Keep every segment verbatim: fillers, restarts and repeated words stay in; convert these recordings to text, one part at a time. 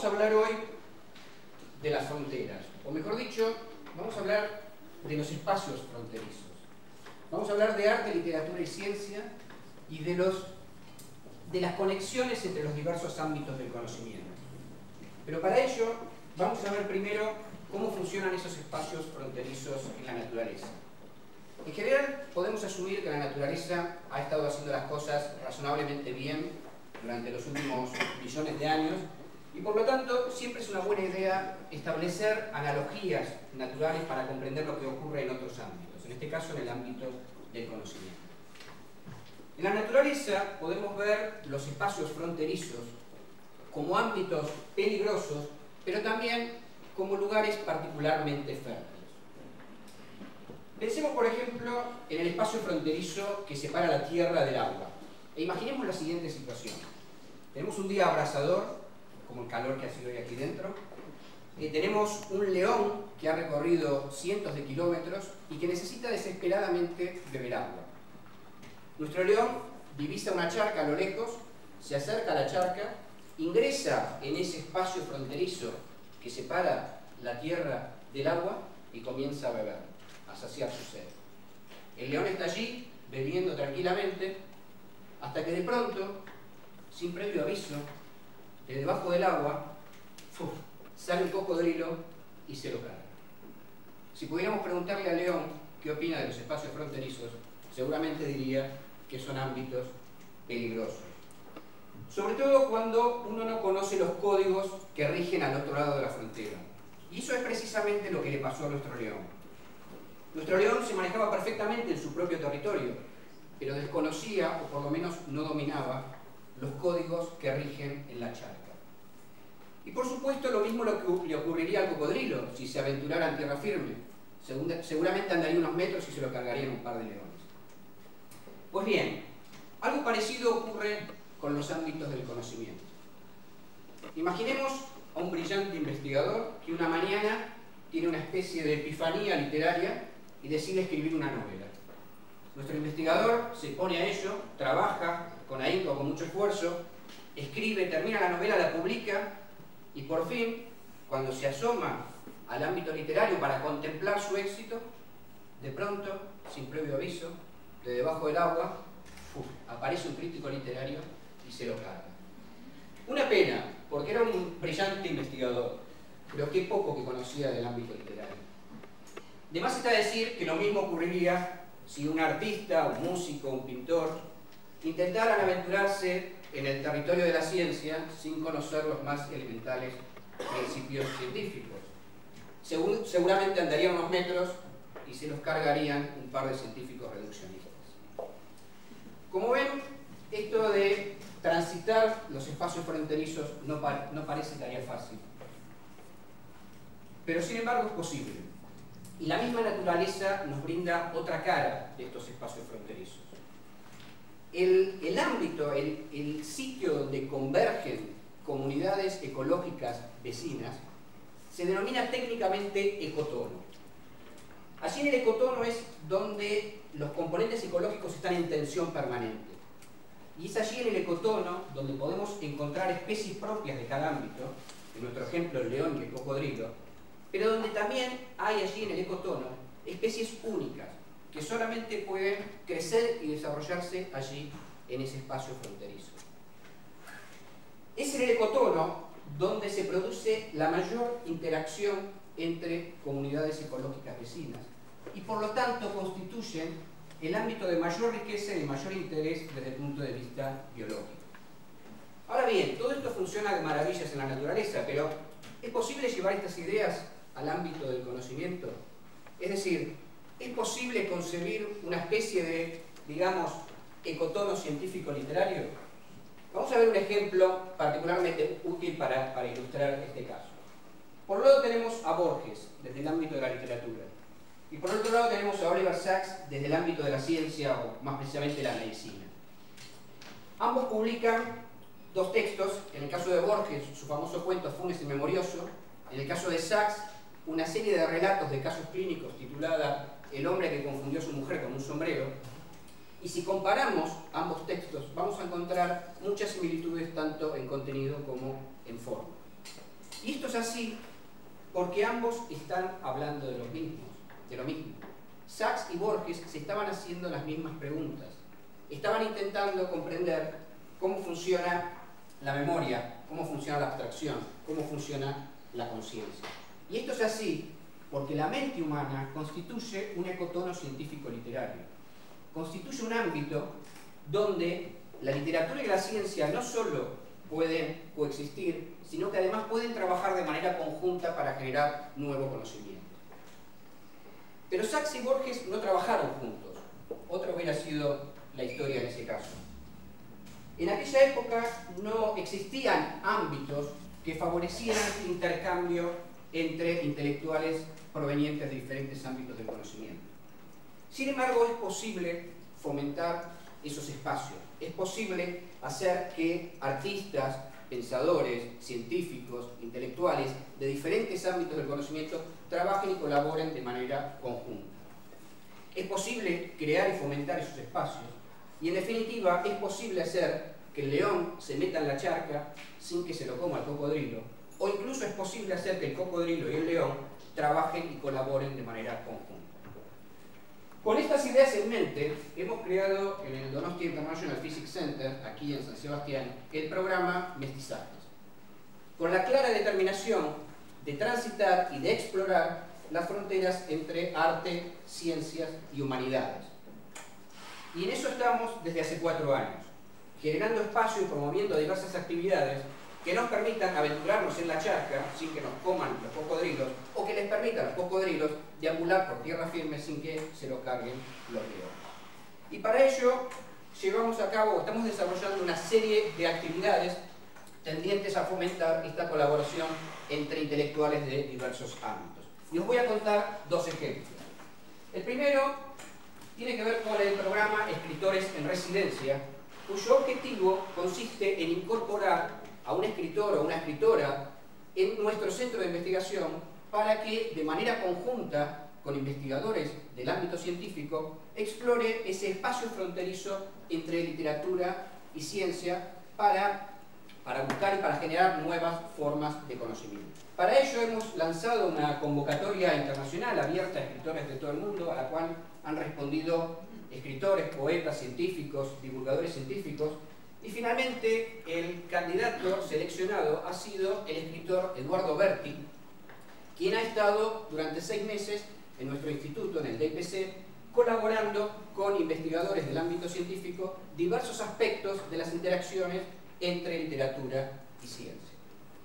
Vamos a hablar hoy de las fronteras, o mejor dicho, vamos a hablar de los espacios fronterizos. Vamos a hablar de arte, literatura y ciencia y de, los, de las conexiones entre los diversos ámbitos del conocimiento. Pero para ello vamos a ver primero cómo funcionan esos espacios fronterizos en la naturaleza. En general podemos asumir que la naturaleza ha estado haciendo las cosas razonablemente bien durante los últimos millones de años y por lo tanto siempre es una buena idea establecer analogías naturales para comprender lo que ocurre en otros ámbitos, en este caso en el ámbito del conocimiento. En la naturaleza podemos ver los espacios fronterizos como ámbitos peligrosos, pero también como lugares particularmente fértiles. Pensemos, por ejemplo, en el espacio fronterizo que separa la tierra del agua. E imaginemos la siguiente situación. Tenemos un día abrasador, como el calor que ha sido hoy aquí dentro, y tenemos un león que ha recorrido cientos de kilómetros y que necesita desesperadamente beber agua. Nuestro león divisa una charca a lo lejos, se acerca a la charca, ingresa en ese espacio fronterizo que separa la tierra del agua y comienza a beber, a saciar su sed. El león está allí, bebiendo tranquilamente, hasta que de pronto, sin previo aviso, de debajo del agua, ¡fuf!, sale un cocodrilo y se lo carga. Si pudiéramos preguntarle al león qué opina de los espacios fronterizos, seguramente diría que son ámbitos peligrosos. Sobre todo cuando uno no conoce los códigos que rigen al otro lado de la frontera. Y eso es precisamente lo que le pasó a nuestro león. Nuestro león se manejaba perfectamente en su propio territorio, pero desconocía, o por lo menos no dominaba, los códigos que rigen en la charca. Y por supuesto lo mismo lo que le ocurriría al cocodrilo si se aventurara en tierra firme. Seguramente andaría unos metros y se lo cargarían un par de leones. Pues bien, algo parecido ocurre con los ámbitos del conocimiento. Imaginemos a un brillante investigador que una mañana tiene una especie de epifanía literaria y decide escribir una novela. Nuestro investigador se pone a ello, trabaja con ahínco, con mucho esfuerzo, escribe, termina la novela, la publica y por fin, cuando se asoma al ámbito literario para contemplar su éxito, de pronto, sin previo aviso, de debajo del agua, uf, aparece un crítico literario y se lo carga. Una pena, porque era un brillante investigador, pero qué poco que conocía del ámbito literario. De más está decir que lo mismo ocurriría si un artista, un músico, un pintor intentaran aventurarse en el territorio de la ciencia sin conocer los más elementales principios científicos. Segur, seguramente andarían unos metros y se los cargarían un par de científicos reduccionistas. Como ven, esto de transitar los espacios fronterizos no, pa no parece tarea fácil, pero sin embargo es posible. Y la misma naturaleza nos brinda otra cara de estos espacios fronterizos. El, el ámbito, el, el sitio donde convergen comunidades ecológicas vecinas se denomina técnicamente ecotono. Allí en el ecotono es donde los componentes ecológicos están en tensión permanente. Y es allí en el ecotono donde podemos encontrar especies propias de cada ámbito, en nuestro ejemplo el león y el cocodrilo, pero donde también hay allí en el ecotono especies únicas, que solamente pueden crecer y desarrollarse allí en ese espacio fronterizo. Es en el ecotono donde se produce la mayor interacción entre comunidades ecológicas vecinas y por lo tanto constituyen el ámbito de mayor riqueza y de mayor interés desde el punto de vista biológico. Ahora bien, todo esto funciona de maravillas en la naturaleza, pero ¿es posible llevar estas ideas al ámbito del conocimiento? Es decir, ¿es posible concebir una especie de, digamos, ecotono científico-literario? Vamos a ver un ejemplo particularmente útil para, para ilustrar este caso. Por un lado tenemos a Borges, desde el ámbito de la literatura. Y por otro lado tenemos a Oliver Sacks, desde el ámbito de la ciencia, o más precisamente la medicina. Ambos publican dos textos. En el caso de Borges, su famoso cuento Funes y Memorioso. En el caso de Sacks, una serie de relatos de casos clínicos titulada El hombre que confundió a su mujer con un sombrero. Y si comparamos ambos textos, vamos a encontrar muchas similitudes tanto en contenido como en forma. Y esto es así porque ambos están hablando de lo mismo, de lo mismo. Sachs y Borges se estaban haciendo las mismas preguntas. Estaban intentando comprender cómo funciona la memoria, cómo funciona la abstracción, cómo funciona la conciencia. Y esto es así porque la mente humana constituye un ecotono científico-literario. Constituye un ámbito donde la literatura y la ciencia no solo pueden coexistir, sino que además pueden trabajar de manera conjunta para generar nuevo conocimiento. Pero Sachs y Borges no trabajaron juntos. Otra hubiera sido la historia en ese caso. En aquella época no existían ámbitos que favorecieran el intercambio entre intelectuales provenientes de diferentes ámbitos del conocimiento. Sin embargo, es posible fomentar esos espacios. Es posible hacer que artistas, pensadores, científicos, intelectuales de diferentes ámbitos del conocimiento trabajen y colaboren de manera conjunta. Es posible crear y fomentar esos espacios y, en definitiva, es posible hacer que el león se meta en la charca sin que se lo coma el cocodrilo, o incluso es posible hacer que el cocodrilo y el león trabajen y colaboren de manera conjunta. Con estas ideas en mente, hemos creado en el Donostia International Physics Center, aquí en San Sebastián, el programa Mestizajes, con la clara determinación de transitar y de explorar las fronteras entre arte, ciencias y humanidades. Y en eso estamos desde hace cuatro años, generando espacio y promoviendo diversas actividades que nos permitan aventurarnos en la charca sin que nos coman los cocodrilos, o que les permitan a los cocodrilos deambular por tierra firme sin que se lo carguen los leones. Y para ello llevamos a cabo, estamos desarrollando una serie de actividades tendientes a fomentar esta colaboración entre intelectuales de diversos ámbitos. Y os voy a contar dos ejemplos. El primero tiene que ver con el programa Escritores en Residencia, cuyo objetivo consiste en incorporar a un escritor o una escritora en nuestro centro de investigación para que, de manera conjunta con investigadores del ámbito científico, explore ese espacio fronterizo entre literatura y ciencia para, para buscar y para generar nuevas formas de conocimiento. Para ello hemos lanzado una convocatoria internacional abierta a escritores de todo el mundo, a la cual han respondido escritores, poetas, científicos, divulgadores científicos. Y finalmente, el candidato seleccionado ha sido el escritor Eduardo Berti, quien ha estado durante seis meses en nuestro instituto, en el D I P C, colaborando con investigadores del ámbito científico diversos aspectos de las interacciones entre literatura y ciencia.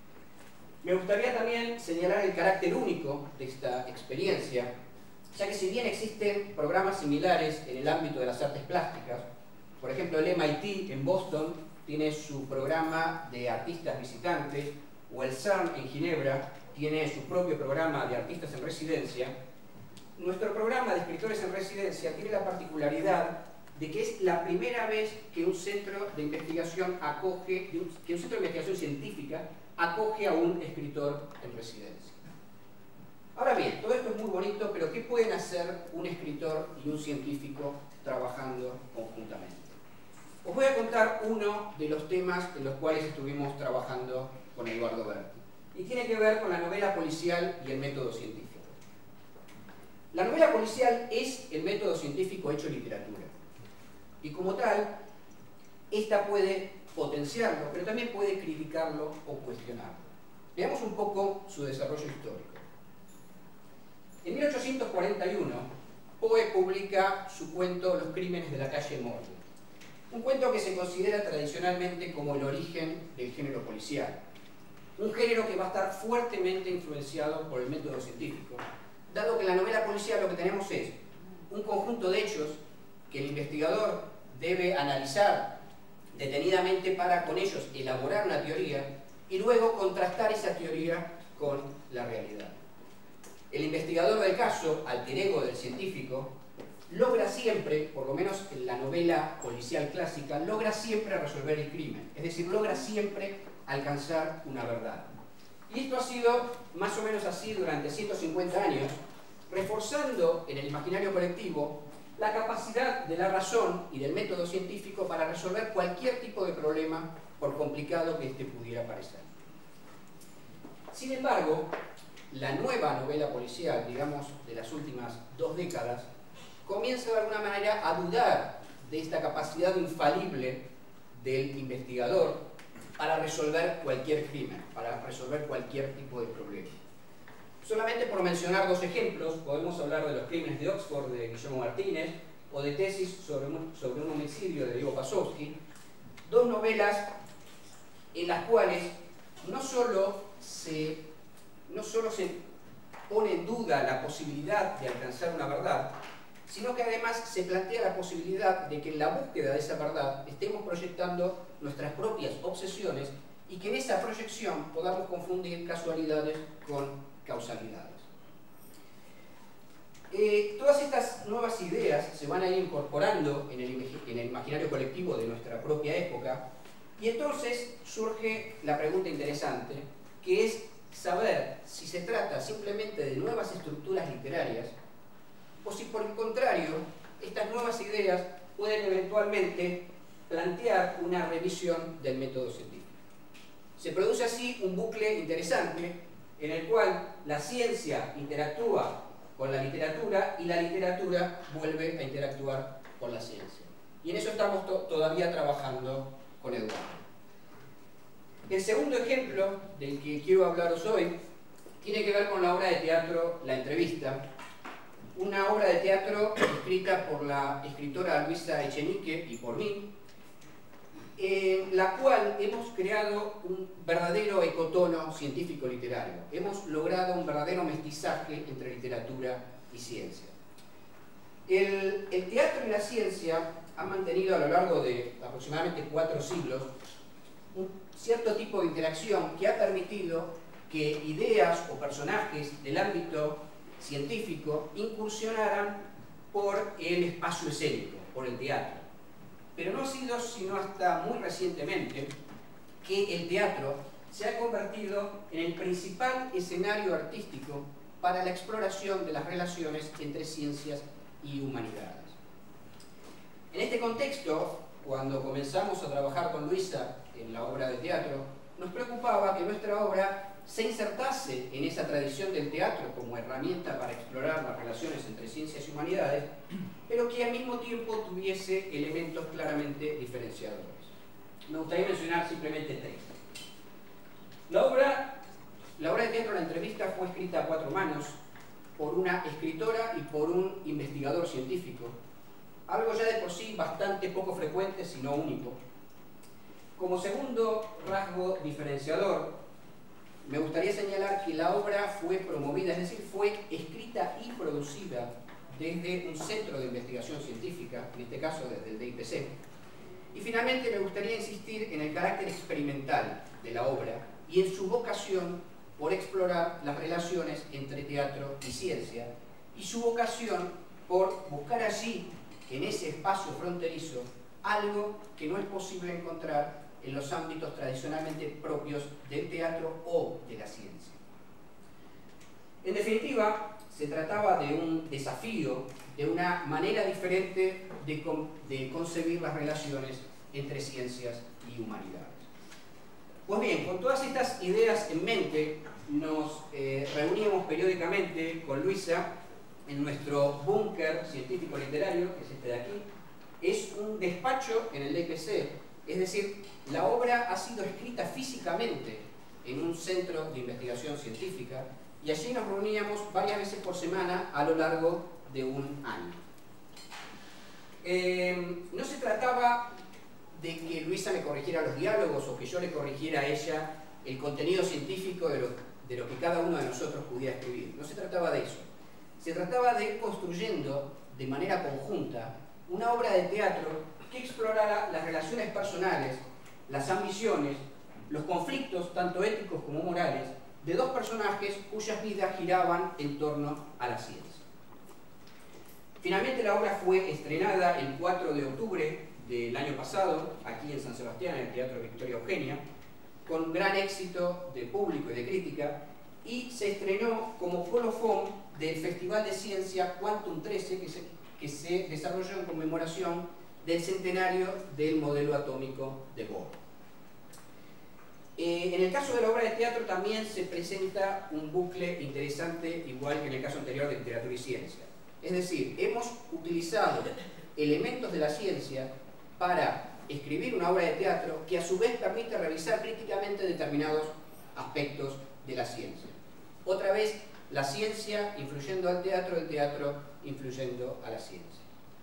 Me gustaría también señalar el carácter único de esta experiencia, ya que si bien existen programas similares en el ámbito de las artes plásticas, por ejemplo, el M I T en Boston tiene su programa de artistas visitantes, o el CERN en Ginebra tiene su propio programa de artistas en residencia. Nuestro programa de escritores en residencia tiene la particularidad de que es la primera vez que un centro de investigación acoge, que un centro de investigación científica acoge a un escritor en residencia. Ahora bien, todo esto es muy bonito, pero ¿qué pueden hacer un escritor y un científico trabajando conjuntamente? Os voy a contar uno de los temas en los cuales estuvimos trabajando con Eduardo Berti. Y tiene que ver con la novela policial y el método científico. La novela policial es el método científico hecho literatura. Y como tal, esta puede potenciarlo, pero también puede criticarlo o cuestionarlo. Veamos un poco su desarrollo histórico. En mil ochocientos cuarenta y uno, Poe publica su cuento Los crímenes de la calle Morgue. Un cuento que se considera tradicionalmente como el origen del género policial. Un género que va a estar fuertemente influenciado por el método científico, dado que en la novela policial lo que tenemos es un conjunto de hechos que el investigador debe analizar detenidamente para con ellos elaborar una teoría y luego contrastar esa teoría con la realidad. El investigador del caso, alter ego del científico, logra siempre, por lo menos en la novela policial clásica, logra siempre resolver el crimen, es decir, logra siempre alcanzar una verdad. Y esto ha sido más o menos así durante ciento cincuenta años, reforzando en el imaginario colectivo la capacidad de la razón y del método científico para resolver cualquier tipo de problema, por complicado que éste pudiera parecer. Sin embargo, la nueva novela policial, digamos, de las últimas dos décadas, comienza de alguna manera a dudar de esta capacidad infalible del investigador para resolver cualquier crimen, para resolver cualquier tipo de problema. Solamente por mencionar dos ejemplos, podemos hablar de Los crímenes de Oxford de Guillermo Martínez o de Tesis sobre un, sobre un homicidio de Diego Pasowski, dos novelas en las cuales no solo se, no solo se pone en duda la posibilidad de alcanzar una verdad, sino que además se plantea la posibilidad de que en la búsqueda de esa verdad estemos proyectando nuestras propias obsesiones y que en esa proyección podamos confundir casualidades con causalidades. Eh, todas estas nuevas ideas se van a ir incorporando en el, en el imaginario colectivo de nuestra propia época, y entonces surge la pregunta interesante, que es saber si se trata simplemente de nuevas estructuras literarias o si por el contrario estas nuevas ideas pueden eventualmente plantear una revisión del método científico. Se produce así un bucle interesante en el cual la ciencia interactúa con la literatura y la literatura vuelve a interactuar con la ciencia. Y en eso estamos to todavía trabajando con Eduardo. El segundo ejemplo del que quiero hablaros hoy tiene que ver con la obra de teatro La Entrevista, una obra de teatro escrita por la escritora Luisa Echenique y por mí, en la cual hemos creado un verdadero ecotono científico-literario. Hemos logrado un verdadero mestizaje entre literatura y ciencia. El, el teatro y la ciencia han mantenido a lo largo de aproximadamente cuatro siglos un cierto tipo de interacción que ha permitido que ideas o personajes del ámbito científico incursionaran por el espacio escénico, por el teatro. Pero no ha sido sino hasta muy recientemente que el teatro se ha convertido en el principal escenario artístico para la exploración de las relaciones entre ciencias y humanidades. En este contexto, cuando comenzamos a trabajar con Luisa en la obra de teatro, nos preocupaba que nuestra obra se insertase en esa tradición del teatro como herramienta para explorar las relaciones entre ciencias y humanidades, pero que al mismo tiempo tuviese elementos claramente diferenciadores. Me gustaría mencionar simplemente tres. La obra, la obra de teatro La Entrevista fue escrita a cuatro manos por una escritora y por un investigador científico, algo ya de por sí bastante poco frecuente, sino único. Como segundo rasgo diferenciador, me gustaría señalar que la obra fue promovida, es decir, fue escrita y producida desde un centro de investigación científica, en este caso desde el D I P C. Y finalmente me gustaría insistir en el carácter experimental de la obra y en su vocación por explorar las relaciones entre teatro y ciencia, y su vocación por buscar allí, en ese espacio fronterizo, algo que no es posible encontrar en los ámbitos tradicionalmente propios del teatro o de la ciencia. En definitiva, se trataba de un desafío, de una manera diferente de, con, de concebir las relaciones entre ciencias y humanidades. Pues bien, con todas estas ideas en mente, nos eh, reuníamos periódicamente con Luisa en nuestro búnker científico-literario, que es este de aquí. Es un despacho en el D I P C, es decir, la obra ha sido escrita físicamente en un centro de investigación científica y allí nos reuníamos varias veces por semana a lo largo de un año. Eh, no se trataba de que Luisa me corrigiera los diálogos o que yo le corrigiera a ella el contenido científico de lo, de lo que cada uno de nosotros pudiera escribir. No se trataba de eso. Se trataba de ir construyendo de manera conjunta una obra de teatro que explorara las relaciones personales, las ambiciones, los conflictos, tanto éticos como morales, de dos personajes cuyas vidas giraban en torno a la ciencia. Finalmente la obra fue estrenada el cuatro de octubre del año pasado, aquí en San Sebastián, en el Teatro Victoria Eugenia, con gran éxito de público y de crítica, y se estrenó como colofón del Festival de Ciencia Quantum trece, que se, que se desarrolló en conmemoración del centenario del modelo atómico de Bohr. Eh, Eh, en el caso de la obra de teatro también se presenta un bucle interesante, igual que en el caso anterior de literatura y ciencia. Es decir, hemos utilizado elementos de la ciencia para escribir una obra de teatro que a su vez permite revisar críticamente determinados aspectos de la ciencia. Otra vez, la ciencia influyendo al teatro, el teatro influyendo a la ciencia.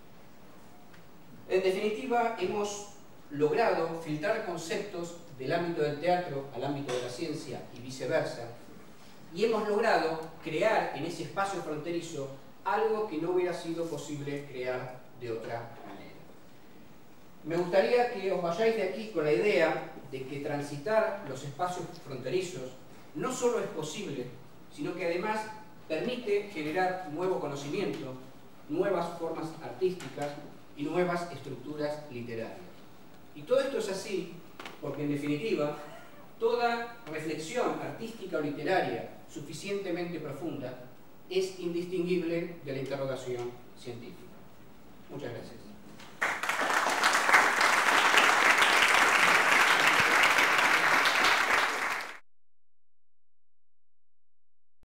En definitiva, hemos logrado filtrar conceptos del ámbito del teatro al ámbito de la ciencia y viceversa, y hemos logrado crear en ese espacio fronterizo algo que no hubiera sido posible crear de otra manera. Me gustaría que os vayáis de aquí con la idea de que transitar los espacios fronterizos no solo es posible, sino que además permite generar nuevo conocimiento, nuevas formas artísticas y nuevas estructuras literarias. Y todo esto es así porque, en definitiva, toda reflexión artística o literaria suficientemente profunda es indistinguible de la interrogación científica. Muchas gracias.